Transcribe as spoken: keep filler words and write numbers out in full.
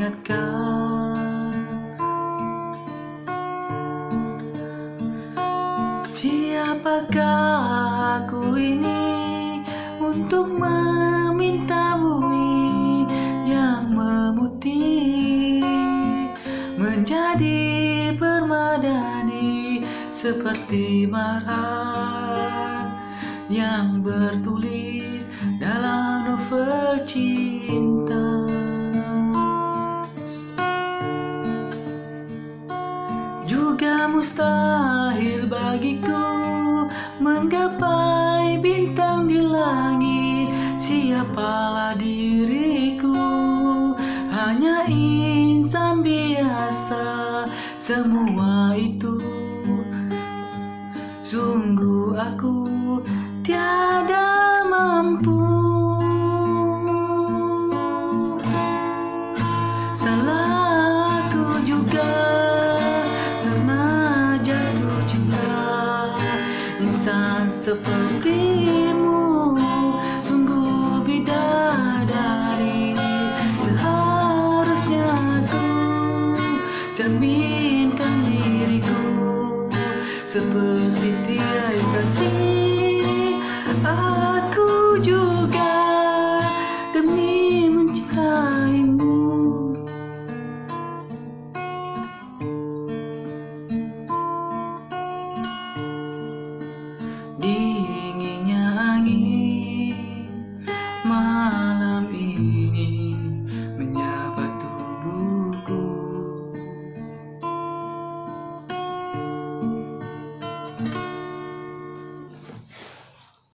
ingatkan, siapakah aku ini untuk meminta buih yang memutih menjadi permadani seperti marah yang bertulis dalam novel cinta. Juga mustahil bagiku menggapai bintang di langit. Siapalah diriku, hanya insan biasa. Semua itu sungguh aku tiada mampu. Salahku juga karena jatuh cinta insan seperti